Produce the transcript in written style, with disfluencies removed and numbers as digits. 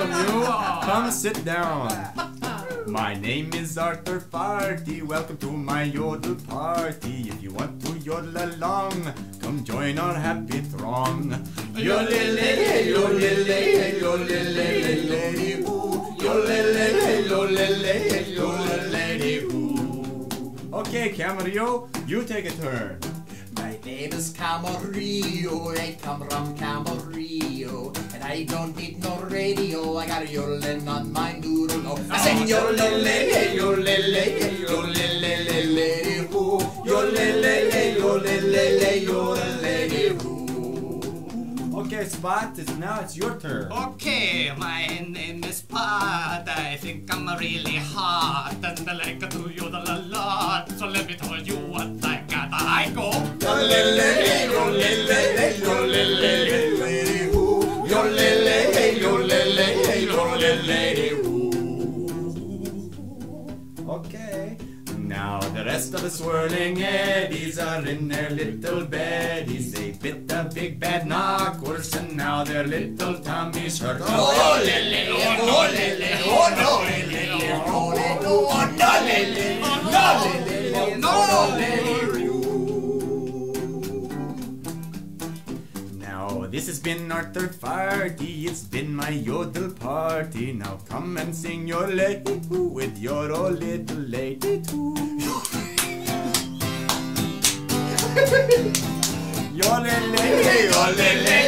welcome you. Come sit down. My name is Arthur Fhardys. Welcome to my yodel party. If you want to yodel along, come join our happy throng. Yodelay, yodelay, yodelay, ooh. Yodelay, yodelay, yodelay, ooh. Okay, Camarillo, you take a turn. My name is Camarillo, I come from Camarillo, and I don't need no radio, I got a yodeling on my noodle. Oh, I sing yodelay, yodelay, yodelay, ooh. Yodelay, yodelay, yodelay, ooh. Okay, Spot, now it's your turn. Okay, my name is Pat. I think I'm really hot, and I like to yodel a lot. So let me tell you what I got. I go. Yodelay, yodelay, yodelay, ooh. Yodelay, yodelay, yodelay, ooh. Okay. Now the rest of the swirling eddies are in their little beddies. They bit the big bad knockwurst and now their little tummies hurt. Oh, lele, oh, lele, oh, no, lele, oh, lele, oh, no, lele, oh, no, lele, oh, no, lele. Now this has been Arthur Fhardys. It's been my yodel party. Now come and sing your lady with your old little lady too. Yodelay, yodelay,